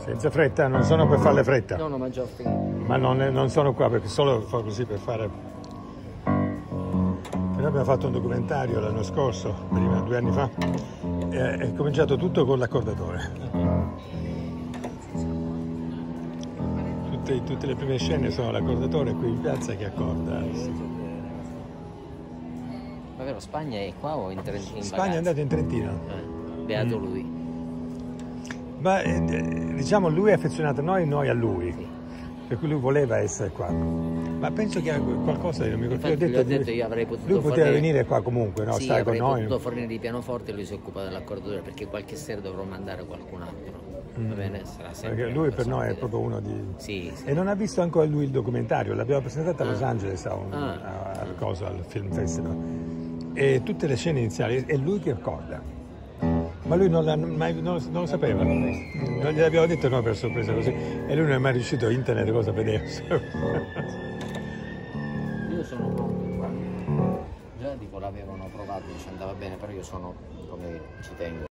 Senza fretta, non sono per farle fretta. No, ma già ho finito. Ma non sono qua perché solo fa così per fare. Noi abbiamo fatto un documentario l'anno scorso, prima 2 anni fa, e è cominciato tutto con l'accordatore. Tutte le prime scene sono l'accordatore qui in piazza che accorda. Ma vero, Spagna è qua o in Trentino? Spagna è andato in Trentino. Beato lui. Ma diciamo lui è affezionato a noi e noi a lui. Sì. Per cui lui voleva essere qua. Ma penso che qualcosa, non mi ricordo. Infatti, gli ho detto io avrei potuto lui poteva venire qua comunque, no? Sì, Stare con noi. avrei potuto fornire il pianoforte e lui si occupa dell'accordatore, perché qualche sera dovrò mandare qualcun altro. Va bene? Sarà sempre Perché lui per noi è proprio uno di. Sì, sì. E non ha visto ancora lui il documentario, l'abbiamo presentato a Los Angeles al Film Festival. E tutte le scene iniziali è lui che accorda. Ma lui non lo sapeva, non gliel'abbiamo detto noi per sorpresa così, e lui non è mai riuscito a internet cosa vedere. Io sono pronto qua. Già tipo l'avevano provato, ci andava bene, però io sono come ci tengo.